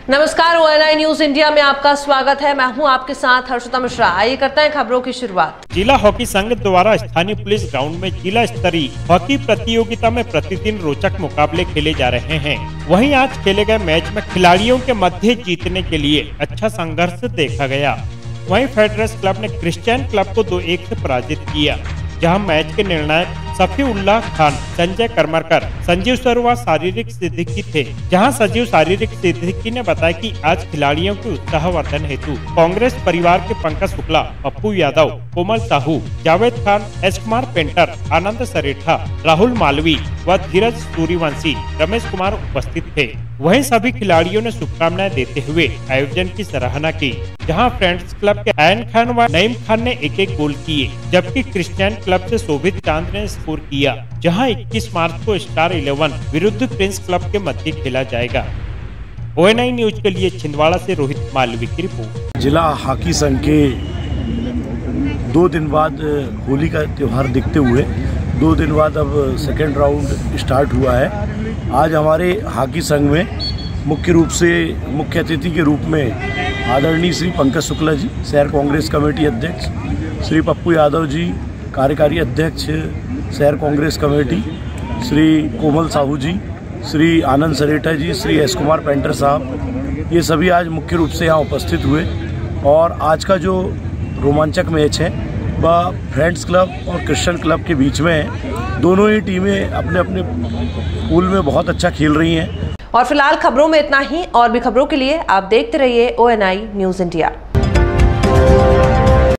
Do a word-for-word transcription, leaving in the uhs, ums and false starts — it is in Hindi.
नमस्कार, ओएनआई न्यूज इंडिया में आपका स्वागत है। मैं हूं आपके साथ हर्षिता मिश्रा। आइए करते हैं खबरों की शुरुआत। जिला हॉकी संघ द्वारा स्थानीय पुलिस ग्राउंड में जिला स्तरीय हॉकी प्रतियोगिता में प्रतिदिन रोचक मुकाबले खेले जा रहे हैं। वहीं आज खेले गए मैच में खिलाड़ियों के मध्य जीतने के लिए अच्छा संघर्ष देखा गया। वहीं फेडरस क्लब ने क्रिश्चियन क्लब को दो एक से पराजित किया, जहां मैच के निर्णायक सफीउल्लाह खान, संजय करमरकर, संजीव सरुआ शारीरिक सिद्दीकी थे। जहां संजीव शारीरिक सिद्दीकी ने बताया कि आज खिलाड़ियों के उत्साहवर्धन हेतु कांग्रेस परिवार के पंकज शुक्ला, पप्पू यादव, कोमल साहू, जावेद खान, एस कुमार पेंटर, आनंद सरेठा, राहुल मालवी व धीरज सूर्यवंशी, रमेश कुमार उपस्थित थे। वहीं सभी खिलाड़ियों ने शुभकामनाएं देते हुए आयोजन की सराहना की, जहां फ्रेंड्स क्लब के आयन खान व नईम खान ने एक एक गोल किए, जबकि क्रिश्चियन क्लब से शोभित चांद ने स्कोर किया। जहां इक्कीस मार्च को स्टार इलेवन विरुद्ध प्रिंस क्लब के मध्य खेला जाएगा। ओएनआई न्यूज के लिए छिंदवाड़ा से रोहित मालवी की रिपोर्ट। जिला हॉकी संघ के दो दिन बाद होली का त्योहार देखते हुए दो दिन बाद अब सेकेंड राउंड स्टार्ट हुआ है। आज हमारे हॉकी संघ में मुख्य रूप से मुख्य अतिथि के रूप में आदरणीय श्री पंकज शुक्ला जी, शहर कांग्रेस कमेटी अध्यक्ष, श्री पप्पू यादव जी, कार्यकारी अध्यक्ष शहर Congress committee, Shri Komal Sahu ji, Shri Anand Saretha ji, Shri S Kumar painter साहब, ये सभी आज मुख्य रूप से यहाँ उपस्थित हुए। और आज का जो रोमांचक मैच है वह फ्रेंड्स क्लब और क्रिश्चियन क्लब के बीच में है। दोनों ही टीमें अपने अपने पूल में बहुत अच्छा खेल रही हैं। और फिलहाल खबरों में इतना ही। और भी खबरों के लिए आप देखते रहिए ओएनआई न्यूज इंडिया।